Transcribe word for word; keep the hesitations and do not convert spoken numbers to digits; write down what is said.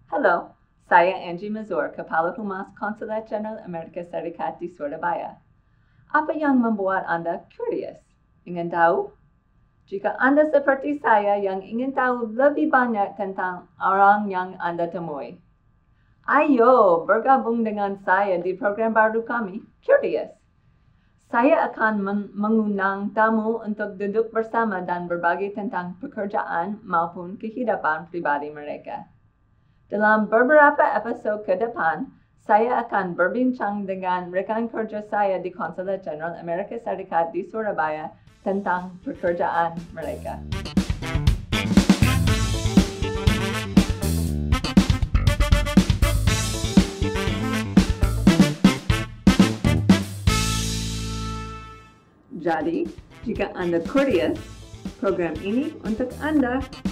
Halo, saya Angie Mizeur, Kepala Humas Consulate General Amerika Serikat di Surabaya. Apa yang membuat Anda curious? Ingin tahu? Jika Anda seperti saya yang ingin tahu lebih banyak tentang orang yang Anda temui, ayo bergabung dengan saya di program baru kami, CurioUS. Saya akan men- mengundang tamu untuk duduk bersama dan berbagi tentang pekerjaan maupun kehidupan pribadi mereka. Dalam beberapa episode ke depan, saya akan berbincang dengan rekan kerja saya di Consulate General Amerika Serikat di Surabaya tentang pekerjaan mereka. Jadi, jika Anda curious, program ini untuk Anda.